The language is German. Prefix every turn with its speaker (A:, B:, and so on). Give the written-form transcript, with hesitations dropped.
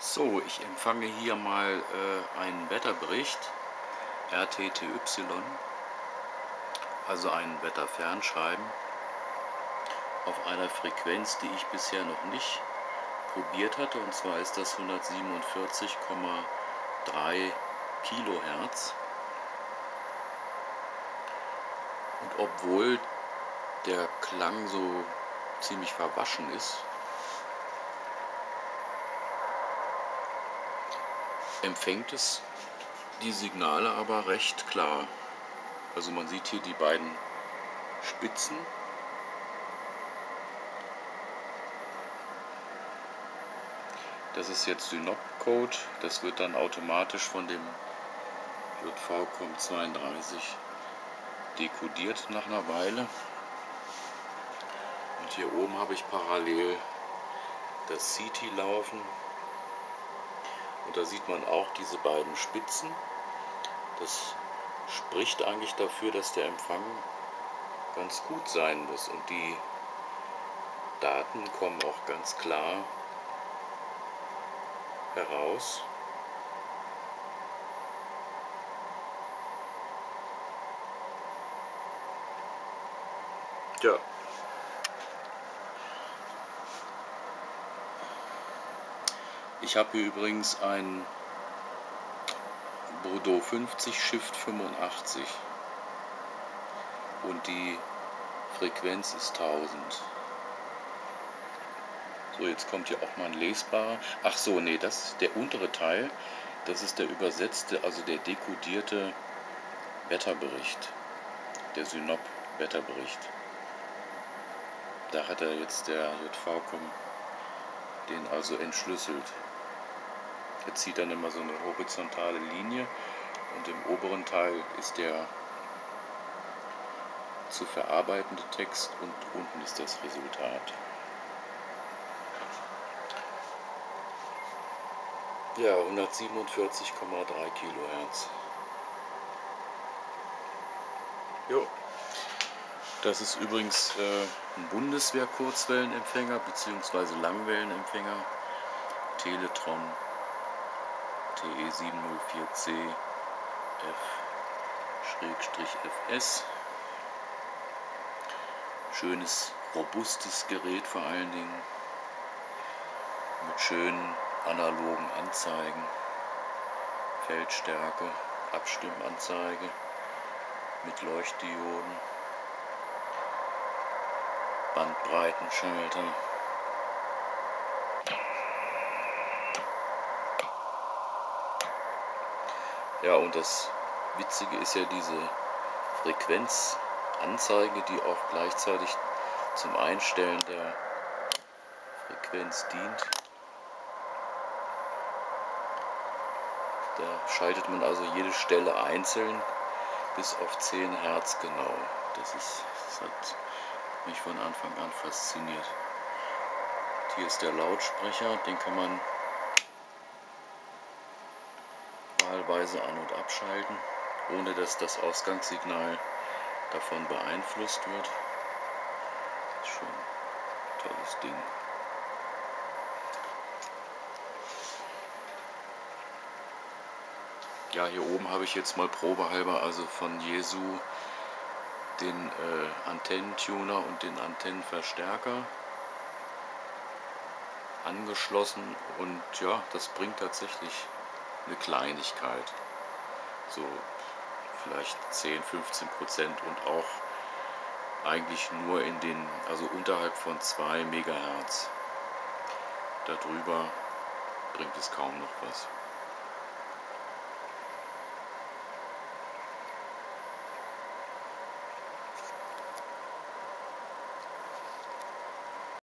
A: So, ich empfange hier mal einen Wetterbericht RTTY, also ein Wetterfernschreiben auf einer Frequenz, die ich bisher noch nicht probiert hatte, und zwar ist das 147,3 Kilohertz. Und obwohl der Klang so ziemlich verwaschen ist, empfängt es die Signale aber recht klar. Also man sieht hier die beiden Spitzen. Das ist jetzt Synop-Code, das wird dann automatisch von dem JV-COM32 dekodiert nach einer Weile. Und hier oben habe ich parallel das CT laufen. Und da sieht man auch diese beiden Spitzen. Das spricht eigentlich dafür, dass der Empfang ganz gut sein muss. Und die Daten kommen auch ganz klar heraus. Ja. Ich habe hier übrigens ein Bordeaux 50 Shift 85 und die Frequenz ist 1000. So, jetzt kommt hier auch mal ein lesbarer. Ach so, nee, das ist der untere Teil. Das ist der übersetzte, also der dekodierte Wetterbericht. Der Synop-Wetterbericht. Da hat er jetzt der JV-COM den also entschlüsselt. Er zieht dann immer so eine horizontale Linie und im oberen Teil ist der zu verarbeitende Text und unten ist das Resultat. Ja, 147,3 Kilohertz. Jo. Das ist übrigens ein Bundeswehr-Kurzwellenempfänger bzw. Langwellenempfänger. Teletron TE704C F/FS. Schönes, robustes Gerät vor allen Dingen. Mit schönen analogen Anzeigen. Feldstärke, Abstimmanzeige mit Leuchtdioden. Bandbreitenschalter. Ja, und das Witzige ist ja diese Frequenzanzeige, die auch gleichzeitig zum Einstellen der Frequenz dient. Da schaltet man also jede Stelle einzeln bis auf 10 Hertz genau. Das hat mich von Anfang an fasziniert. Hier ist der Lautsprecher, den kann man wahlweise an- und abschalten, ohne dass das Ausgangssignal davon beeinflusst wird. Das ist schon ein tolles Ding. Ja, hier oben habe ich jetzt mal probehalber also von Yaesu den Antennentuner und den Antennenverstärker angeschlossen und ja, das bringt tatsächlich eine Kleinigkeit, so vielleicht 10–15% und auch eigentlich nur also unterhalb von 2 Megahertz. Darüber bringt es kaum noch was.